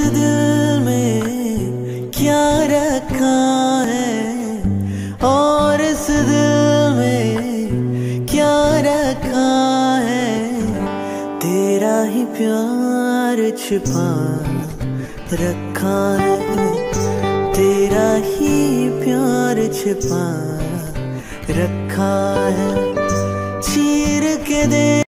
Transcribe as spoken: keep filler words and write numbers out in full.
दिल में क्या रखा है, और इस दिल में क्या रखा है। तेरा ही प्यार छिपा रखा है, तेरा ही प्यार छिपा रखा है। चीर के दे